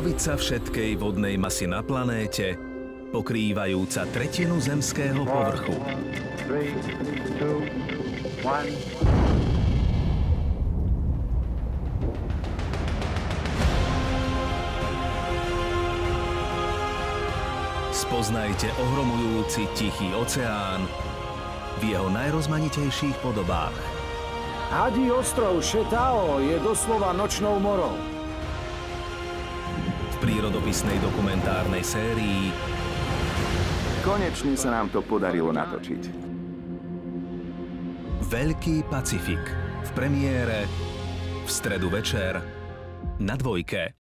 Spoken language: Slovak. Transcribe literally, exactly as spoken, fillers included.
polovica všetkej vodnej masy na planéte, pokrývajúca tretinu zemského povrchu. Three, two, one. Spoznajte ohromujúci Tichý oceán v jeho najrozmanitejších podobách. Hadí ostrov Šetao je doslova nočnou morou. V prírodopisnej dokumentárnej sérii Konečne sa nám to podarilo natočiť. Veľký Pacifik v premiére v stredu večer na Dvojke.